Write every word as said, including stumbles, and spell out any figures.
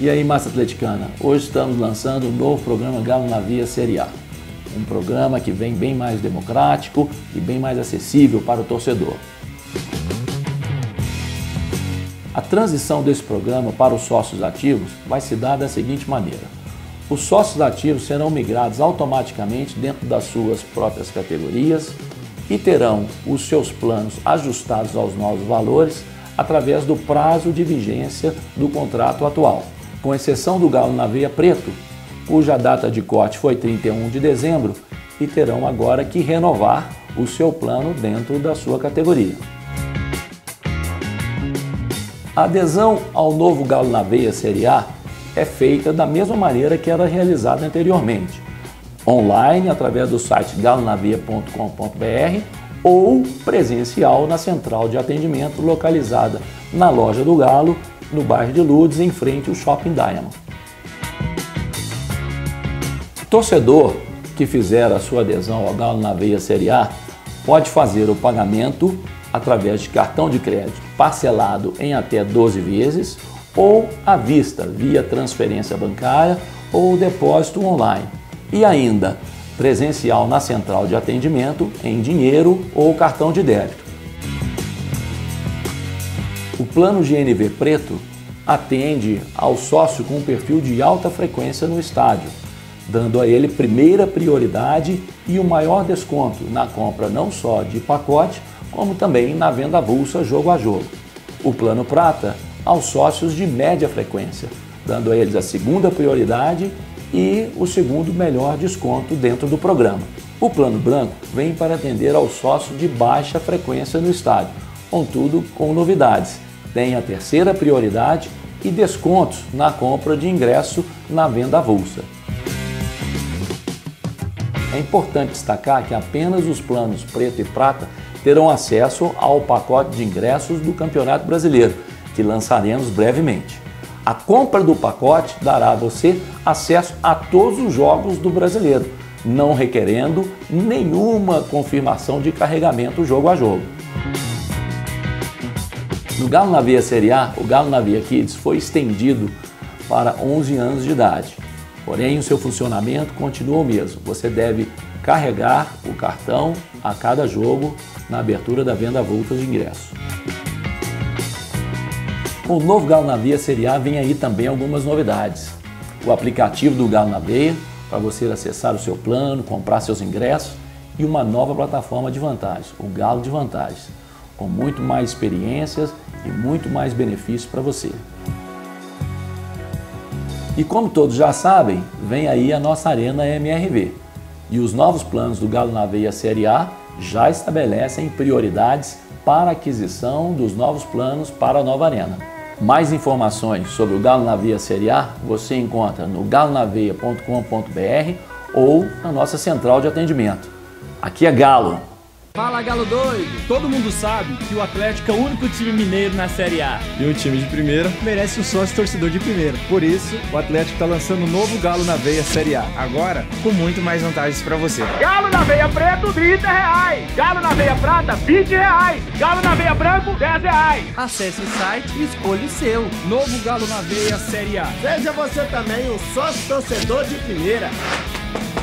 E aí, massa atleticana, hoje estamos lançando um novo programa Galo na Veia Série A. Um programa que vem bem mais democrático e bem mais acessível para o torcedor. A transição desse programa para os sócios ativos vai se dar da seguinte maneira. Os sócios ativos serão migrados automaticamente dentro das suas próprias categorias e terão os seus planos ajustados aos novos valores através do prazo de vigência do contrato atual. Com exceção do Galo na Veia Preto, cuja data de corte foi trinta e um de dezembro, e terão agora que renovar o seu plano dentro da sua categoria. A adesão ao novo Galo na Veia Série A é feita da mesma maneira que era realizada anteriormente, online através do site galo na veia ponto com ponto br ou presencial na central de atendimento localizada na loja do Galo, no bairro de Lourdes, em frente ao Shopping Diamond. O torcedor que fizer a sua adesão ao Galo na Veia Série A pode fazer o pagamento através de cartão de crédito parcelado em até doze vezes ou à vista via transferência bancária ou depósito online e ainda presencial na central de atendimento em dinheiro ou cartão de débito. O plano G N V Preto atende ao sócio com um perfil de alta frequência no estádio, dando a ele primeira prioridade e o maior desconto na compra não só de pacote, como também na venda avulsa jogo a jogo. O plano Prata aos sócios de média frequência, dando a eles a segunda prioridade e o segundo melhor desconto dentro do programa. O plano Branco vem para atender aos sócios de baixa frequência no estádio, contudo com novidades. Tem a terceira prioridade e descontos na compra de ingresso na venda avulsa. É importante destacar que apenas os planos Preto e Prata terão acesso ao pacote de ingressos do Campeonato Brasileiro, que lançaremos brevemente. A compra do pacote dará a você acesso a todos os jogos do Brasileiro, não requerendo nenhuma confirmação de carregamento jogo a jogo. No Galo na Veia Série A, o Galo na Veia Kids foi estendido para onze anos de idade. Porém, o seu funcionamento continua o mesmo. Você deve carregar o cartão a cada jogo na abertura da venda avulsa de ingressos. Com o novo Galo na Veia Série A vem aí também algumas novidades. O aplicativo do Galo na Veia, para você acessar o seu plano, comprar seus ingressos, e uma nova plataforma de vantagens, o Galo de Vantagens, com muito mais experiências e muito mais benefícios para você. E como todos já sabem, vem aí a nossa Arena M R V. E os novos planos do Galo na Veia Série A já estabelecem prioridades para a aquisição dos novos planos para a nova Arena. Mais informações sobre o Galo na Veia Série A você encontra no galo na veia ponto com ponto br ou na nossa central de atendimento. Aqui é Galo! Fala, Galo doido! Todo mundo sabe que o Atlético é o único time mineiro na Série A. E um time de primeira merece um sócio torcedor de primeira. Por isso, o Atlético está lançando um novo Galo na Veia Série A. Agora, com muito mais vantagens para você. Galo na Veia Preto, trinta reais. Galo na Veia Prata, vinte reais. Galo na Veia Branco, dez reais. Acesse o site e escolha o seu. Novo Galo na Veia Série A. Seja você também um sócio torcedor de primeira.